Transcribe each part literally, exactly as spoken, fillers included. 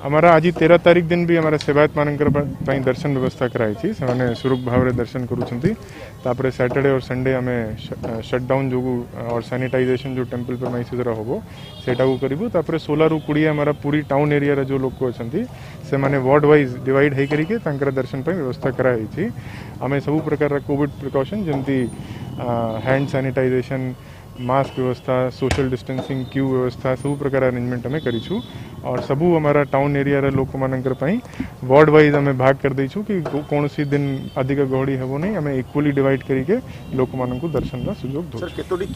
हमारा आज तेरह तारीख दिन भी हमारा सेवायत मानकर दर्शन व्यवस्था कराई से सुरुख भाव दर्शन करूँ सैटरडे और संडे आम शटडाउन जो और सैनिटाइजेशन जो टेम्पल पर माइस हम सेटा को करूँ तापर सोलह रु कोड़े हमारा पूरी टाउन एरिया जो लोग अच्छा से माने वार्ड वाइज डिवाइड हो करके दर्शन पर व्यवस्था कराई आम सब प्रकार कोविड प्रिकॉशन जमती हैंड सैनिटाइजेशन मास्क व्यवस्था सोशल डिस्टेंसिंग क्यू व्यवस्था सब प्रकार अरेंजमेंट आम करूँ और सबू हमारा टाउन एरिया लोक मानकर वार्ड वाइज आम भाग कर देचु कि कौन सी दिन अधिक गहड़ी हेबो नहीं आम इक्वली डिवाइड करके लोक मान को दर्शन का सुजोग दो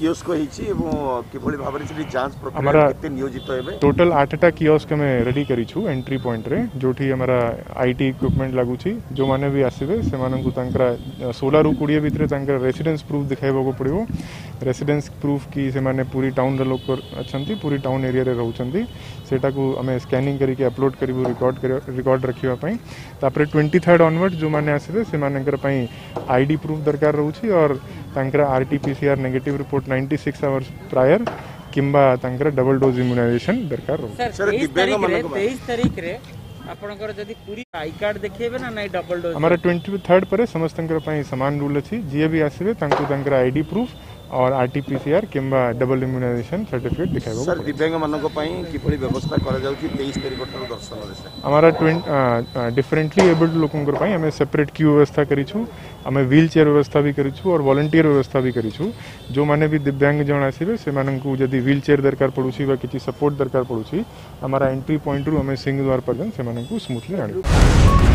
हमारा टोटल आठटा कियोस्क आम रेडी करूँ एंट्री पॉइंट रे जोठी हमारा आईटी इक्विपमेंट लगुच जो मैंने भी आसवे से सोलह रु कोड़े भितर रेसिडेंस प्रूफ दिखाइबा पड़ो रेसिडेंस प्रूफ कि से माने पूरी टाउन लोक अच्छा पूरी टाउन एरिया रे रहउछंती सेटा को आम स्कैनिंग करके अपलोड करूँ रिकॉर्ड रिकॉर्ड रखापी तापर ट्वेंटी थर्ड ऑनवर्ड जो मैंने आसवे से आईडी प्रूफ दरकार रोचे और RTPCR negative report ninety six hours prior किंबा डबल डोज इम्यूनाइजेशन दरकार हमारा ट्वेंटी थर्ड पर समस्त समान रूल अच्छी जी भी आसवे आईडी प्रूफ और आरटीपीसीआर किंबा डबल इम्यूनाइजेशन सर्टिफिकेट दिखाइबो सर दिव्यांग मानक पई किपरि व्यवस्था करा जाउची तेईस तारिख ठार दर्शन रे हमारा डिफरेंटली एबल्ड लोकंकर पई हमें सेपरेट क्यू व्यवस्था करिछु हमें व्हील चेयर व्यवस्था भी करिछु और वॉलंटियर व्यवस्था भी करिछु जो माने भी दिव्यांग जन आसीबे से माननकु यदि व्हील चेयर दरकार पड़ुछि बा किछि सपोर्ट दरकार पड़ुछि हमारा एंट्री पॉइंट रु हमें सिंह द्वार पर्यंत से माननकु स्मूथली आनी